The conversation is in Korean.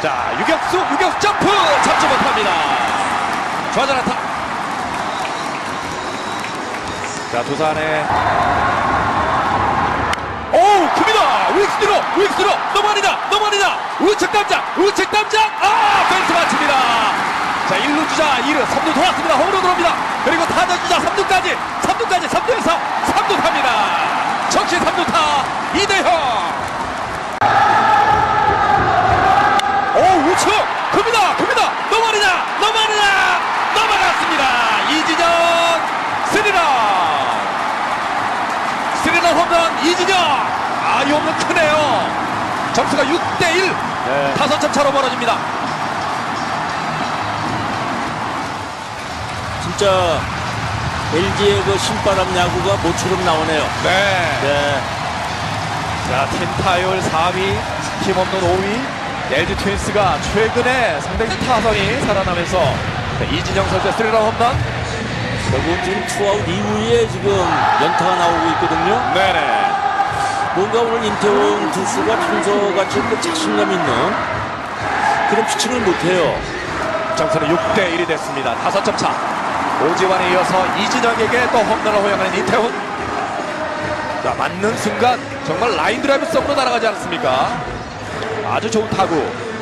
자, 유격수 점프 잡지 못합니다. 좌전 안타. 자, 두산의 오, 큽니다. 우익수로 넘어가니다. 우측 담장. 펜스 맞춥니다. 자, 1루 주자 2루 3루 돌았습니다. 홈으로 들어옵니다. 그리고 타자 주자 3루까지 3루에서 3루 탑니다. 정시 3루 타 이대형. 오, 우측 큽니다. 넘어갔습니다. 이진영 스리런 홈런 이진영. 이 홈런 크네요. 점수가 6대1. 5점 차로 벌어집니다. 진짜 LG의 그 신바람 야구가 모처럼 나오네요. 네. 자, 팀 타율 4위, 팀 홈런 5위. LG 트윈스가 최근에 상당히 타선이 살아나면서 이진영 선수의 스리런 홈런. 결국 지금 투아웃 이후에 지금 연타가 나오고 있거든요. 네네. 뭔가 오늘 임태훈 투수가 평소같이 그 자신감 있는 그런 피칭을 못해요. 점수는 6대1이 됐습니다. 5점 차. 오지환에 이어서 이진영에게 또 홈런을 허용하는 이태훈. 자, 맞는 순간 정말 라인 드라이브 속으로 날아가지 않습니까? 아주 좋은 타구.